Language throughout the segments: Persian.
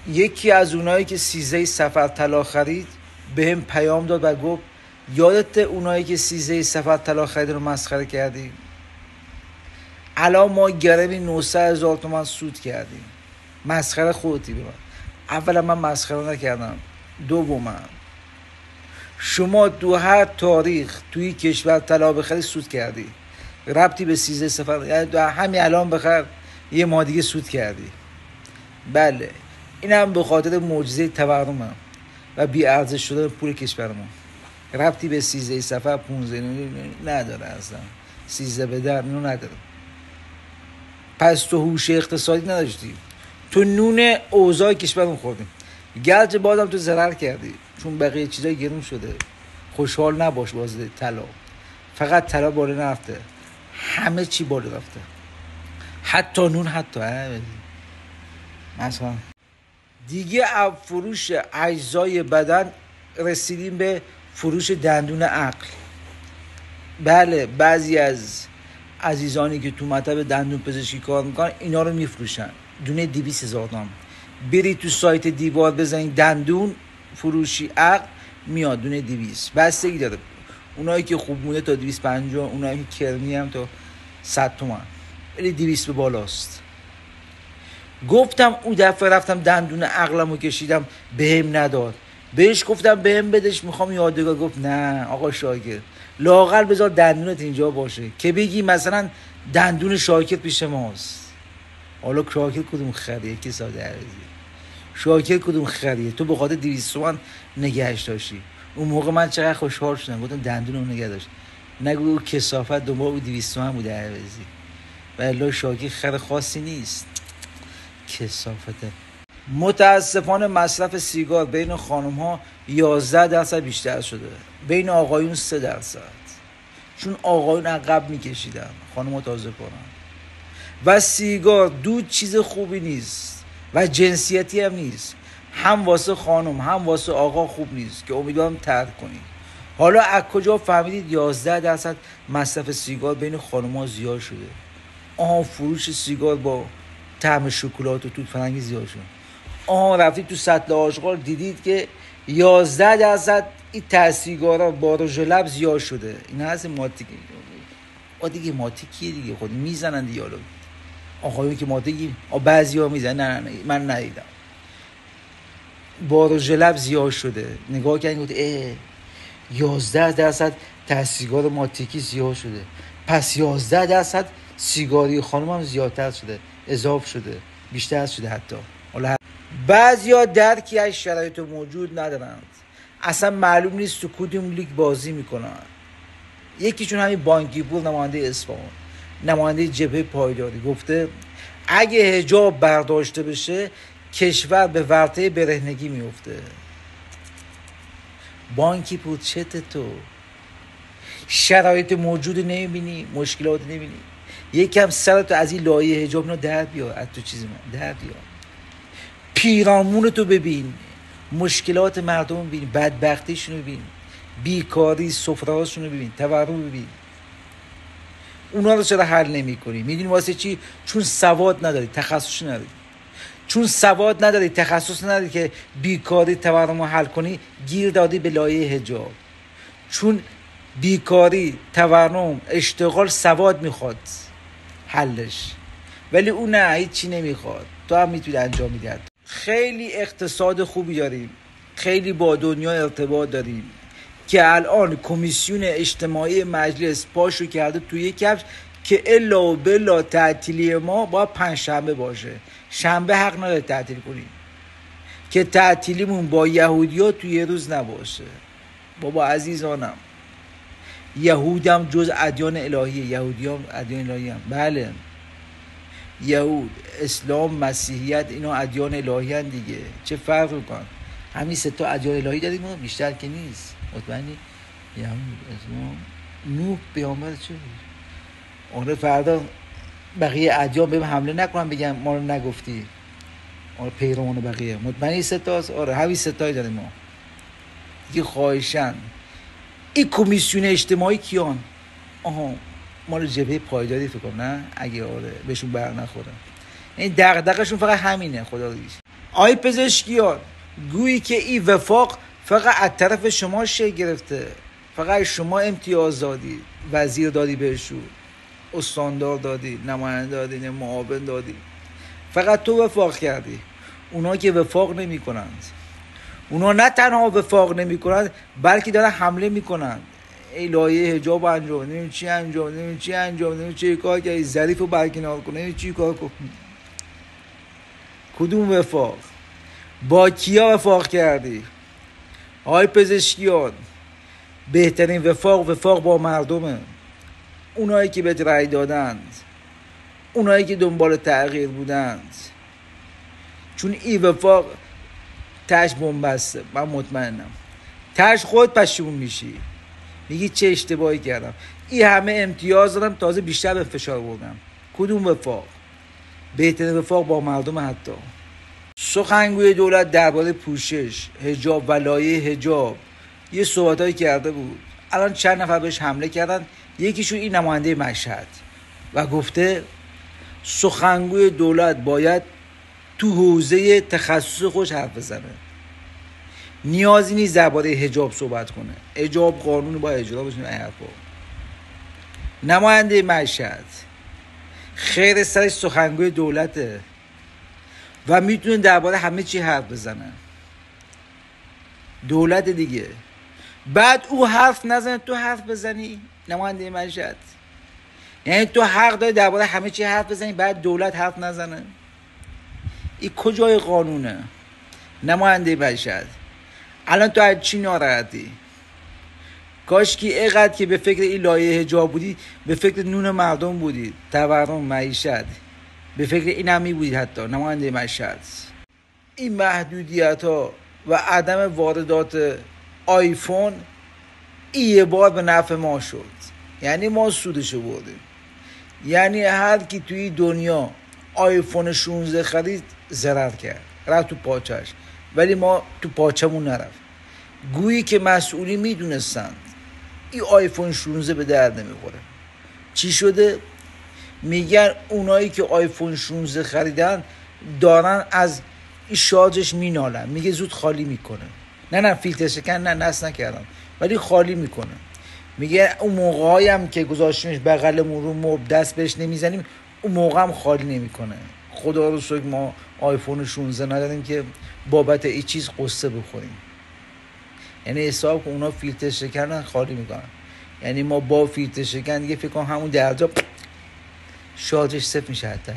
یکی از اونایی که 13 سفر طلا خرید به هم پیام داد و گفت یادت اونایی که 13 سفر طلا خرید رو مسخره کردی؟ الان ما گرمی 900,000 تومان سود کردیم. مسخره خودتی به من. اولا من مسخره نکردم. دوما شما دو هر تاریخ توی کشور طلا بخری سود کردی. ربطی به 13 سفر، یعنی همین الان بخر یه ماه دیگه سود کردی. بله این هم به خاطر معجزه تورم و بی ارزش شدن پول کشورمون. ربطی به 13 سفر 15 نداره اصلا. 13 به در اینو نداره. پس تو هوش اقتصادی نداشتی، تو نون اوضاع کشورمون خوردیم. گرچه بازم تو ضرر کردی چون بقیه چیزا گرون شده. خوشحال نباش باز طلا، فقط طلا بالا نرفته، همه چی بالا رفته، حتی نون. حتی مثلا دیگه فروش اجزای بدن رسیدیم به فروش دندون عقل. بله بعضی از عزیزانی که تو مطب دندون پزشکی کار میکنن اینا رو میفروشن. دونه 200,000 تومان. بری تو سایت دیوار بزنید دندون فروشی عقل میاد دونه 200. بستگی داره، اونایی که خوب مونده تا 250، اونایی که کرمی هم تا 100 تومان، ولی 200 به بالاست. گفتم اون دفعه رفتم دندون عقلمو کشیدم بهم نداد، بهش گفتم بهم بدش میخوام یادگار. گفت نه آقا شاکر، لااقل بذار دندونت اینجا باشه که بگی مثلا دندون شاکر پیش ماست. حالا شاکر کدوم خریه که ساده عرضی؟ شاکر کدوم خریه؟ تو به خاطر 200 تومان نگهش داشتی. اون موقع من چقدر خوشحال شدم، گفتم دندون اون نگه داشت. نگو او کثافت دنبال او 200 تومان بوده عرضی. والله شاکر خر خاصی نیست، کثافته. متاسفانه مصرف سیگار بین خانم ها 11% بیشتر شده، بین آقایون 3%. چون آقایون عقب میکشیدن، خانم ها تازه کنن. و سیگار دود چیز خوبی نیست و جنسیتی هم نیست، هم واسه خانم هم واسه آقا خوب نیست که امیدوارم ترک کنید. حالا از کجا فهمیدید 11% مصرف سیگار بین خانم ها زیاد شده؟ فروش سیگار با طعم شکلات و توت فرنگی زیاد شد. رفتید تو سطل آشغال دیدید که 11% این تاثیرگارا با رژ لب زیاد شده. این هست ماتیک. دیگه ماتیکیه دیگه، خود میزنن دیالوگ. آقایون که ماتیکی بعضیا میزنن. نه من ندیدم. با رژ لب زیاد شده. نگاه کردین گفت 11% تاثیرگار ماتیکی زیاد شده، پس 11% سیگاری خانم هم زیادتر شده، اضافه شده، بیشتر شده. حتی حالا بعضیا درکی از شرایط موجود ندارند، اصلا معلوم نیست تو کدوم لیگ بازی میکنن. یکیشون همین بانکی پور، نماینده اصفهان، نماینده جبهه پایداری، گفته اگه حجاب برداشته بشه کشور به ورطه برهنگی میفته. بانکی پور چته تو؟ شرایط موجود نمیبینی؟ مشکلات نمیبینی؟ یکم سرتو از این لایه حجاب اینا در بیار، از تو چیزی من در بیار. پیرامونتو ببین، مشکلات مردم ببین، بدبختیشونو ببین، بیکاری، سفره‌هاشونو ببین، تورم ببین. اونا رو چرا حل نمی‌کنی؟ میدونی واسه چی؟ چون سواد نداری، تخصص نداری. چون سواد نداری، تخصص نداری که بیکاری، تورم رو حل کنی، گیر دادی به لایه حجاب. چون بیکاری، تورم، اشتغال سواد میخواد حلش، ولی اون نه، هیچ چی نمیخواد. تو هم میتونی انجام میدی. خیلی اقتصاد خوبی داریم، خیلی با دنیا ارتباط داریم که الان کمیسیون اجتماعی مجلس پاشو کرده توی کفش که الا و بلا تعطیلی ما باید 5 شنبه باشه. شنبه حق نداره تعطیل کنیم، که تعطیلیمون با یهودی‌ها توی یه روز نباشه. بابا عزیزانم، یهودم جز ادیان الهیه، یهودی هم ادیان الهی هم. بله یهود، اسلام، مسیحیت، اینا ادیان الهی هم دیگه. چه فرق میکنن؟ همین 3 تا ادیان الهی داریم، بیشتر که نیست. مطمئنی؟ یهود، اسلام، نوح پیامبر چه بود؟ فردا بقیه ادیان بهم حمله نکنن بگن ما رو نگفتی. پیروان بقیه مطمئنی 3 تاست؟ همین 3 تایی داریم ما دیگه. خواهشن این کمیسیون اجتماعی کیان؟ مال جبهه پایداری فکر کنم، نه اگه بهشون بر نخوره. این دغدغه‌شون فقط همینه. خدا دیگه آی پزشکیان، گویی که این وفاق فقط از طرف شما شکل گرفته، فقط شما امتیاز دادی، وزیر دادی بهشون، استاندار دادی، نماینده دادی، معاون دادی، فقط تو وفاق کردی. اونا که وفاق نمی کنند، اونا نه تنها وفاق نمی کنند بلکه دارن حمله می کنند. ای لایه حجاب انجام، نمیم چی انجام، نمیم چی انجام، نمیم چی کار کردی، ظریف رو برکنار کن، نمیم چی کار کن. کدوم وفاق؟ با کیا وفاق کردی؟ آی پزشکیان، بهترین وفاق با مردمه. اونایی که بهت رأی دادند، اونایی که دنبال تغییر بودند. چون این وفاق تش بنبسته، من مطمئنم تش خود پشیمون میشی، میگی چه اشتباهی کردم، این همه امتیاز دادم تازه بیشتر به فشار بردم. کدوم وفاق؟ بهترین وفاق با مردم. حتی سخنگوی دولت درباره پوشش، حجاب و لایه حجاب یه صحبتایی کرده بود. الان چند نفر بهش حمله کردن. یکیشون این نماینده مشهد و گفته سخنگوی دولت باید تو حوزه تخصص خودش حرف بزنه، نیازی نیست درباره حجاب صحبت کنه، حجاب قانون باید اجرا بشه. این حرفا نماینده مشهد خیر سرش سخنگوی دولته و میتونه درباره همه چی حرف بزنه. دولت دیگه. بعد او حرف نزنه تو حرف بزنی؟ نماینده مشهد یعنی تو حق داری درباره همه چی حرف بزنی بعد دولت حرف نزنه؟ این کجای قانونه؟ نماینده مشهد الان تو از چی ناراحتی؟ کاش که اینقدر که به فکر این لایه حجاب بودی به فکر نون مردم بودی، تورم، معیشت، به فکر این هم می بودید. حتی نماینده مشهد این محدودیت ها و عدم واردات آیفون یه بار به نفع ما شد، یعنی ما سودشو بردیم. یعنی هر کی توی دنیا آیفون 16 خرید ضرر کرد، رفت تو پاچش، ولی ما تو پاچمون نرفت. گویی که مسئولی میدونستند این آیفون 16 به درد نمیخوره. چی شده؟ میگن اونایی که آیفون 16 خریدن دارن از این شارژش مینالن، میگه زود خالی میکنه. نه فیلتر شکن نه نصب نکردم ولی خالی میکنه. میگه اون موقعی هم که گذاشتیمش بغلمون رو مبل دست بهش نمیزنیم اون موقع هم خالی نمیکنه. خدا رو شکر ما آیفون 16 نداریم که بابت این چیز قصه بخوریم. یعنی حساب که اونا فیلتر شکن خالی میکنن، یعنی ما با فیلتر شکن دیگه فکر کنم همون درجا شارژش صفر میشه. حتی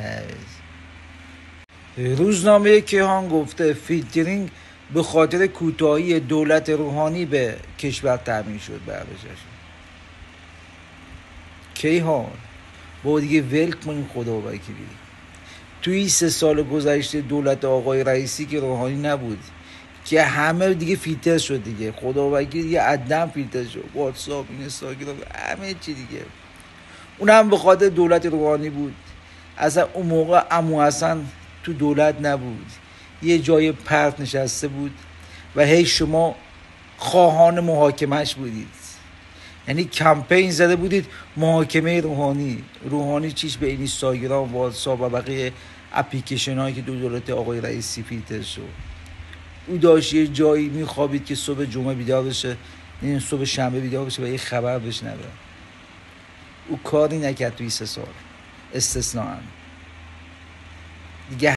روزنامه کیهان گفته فیلترینگ به خاطر کوتاهی دولت روحانی به کشور تامین شد. بعدش کیهان با دیگه ول کنیم خدا وکیلی. توی 3 سال گذشته دولت آقای رئیسی که روحانی نبود که همه دیگه فیلتر شد دیگه، خدا وکیلی دیگه عدم فیلتر شد، واتساپ، اینستاگرام، همه چی دیگه. اونم به خاطر دولت روحانی بود. اصلا اون موقع عمو حسن تو دولت نبود، یه جای پرت نشسته بود و هی شما خواهان محاکمش بودید. یعنی کمپین زده بودید محاکمه روحانی چیش به اینستاگرام، واتساپ و بقیه اپلیکیشن هایی که دولت آقای رئیسی فیلتر شد. او داشت یه جایی میخوابید که صبح جمعه بیدار بشه، نه صبح شنبه بیدار بشه و یه خبر بشنوه. او کاری نکرد توی 3 سال استثناءً دیگه.